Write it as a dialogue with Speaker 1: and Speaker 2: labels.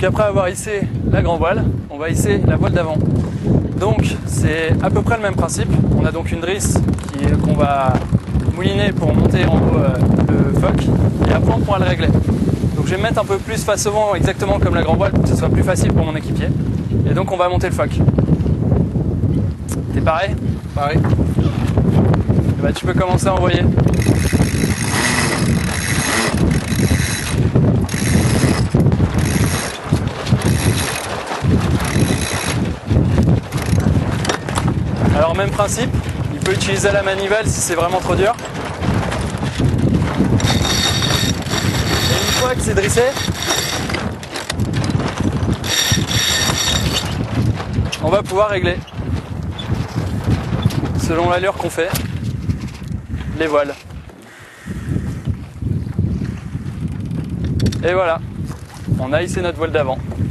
Speaker 1: Donc après avoir hissé la grand voile, on va hisser la voile d'avant. Donc c'est à peu près le même principe. On a donc une drisse qu'on va mouliner pour monter en haut le foc et après on pourra le régler. Donc je vais me mettre un peu plus face au vent, exactement comme la grand voile pour que ce soit plus facile pour mon équipier. Et donc on va monter le foc. T'es pareil?
Speaker 2: Pareil.
Speaker 1: Et bah, tu peux commencer à envoyer. Alors même principe, il peut utiliser la manivelle si c'est vraiment trop dur. Et une fois que c'est drissé, on va pouvoir régler, selon l'allure qu'on fait, les voiles. Et voilà, on a hissé notre voile d'avant.